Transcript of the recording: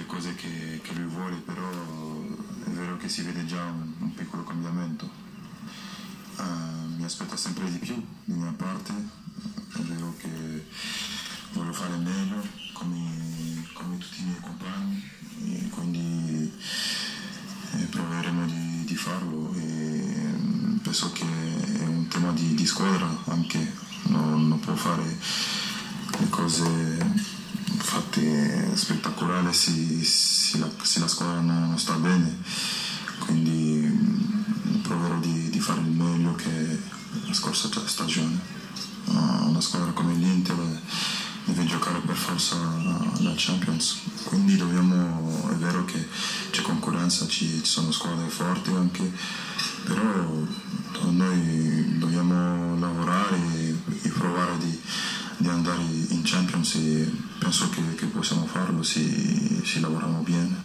le cose che lui vuole, però è vero che si vede già un piccolo cambiamento. Mi aspetta sempre di più di mia parte, è vero che voglio fare meglio come tutti i miei compagni, e quindi proveremo di farlo, e penso che è un tema di squadra anche, non può fare le cose fatte spettacolari se la squadra non sta bene, quindi proverò di fare il meglio che la scorsa stagione. Una squadra come l'Inter deve giocare per forza la Champions, quindi è vero che c'è concorrenza, ci sono squadre forti anche, però noi dobbiamo lavorare e provare di andare in Champions, e penso che possiamo farlo se lavoriamo bene.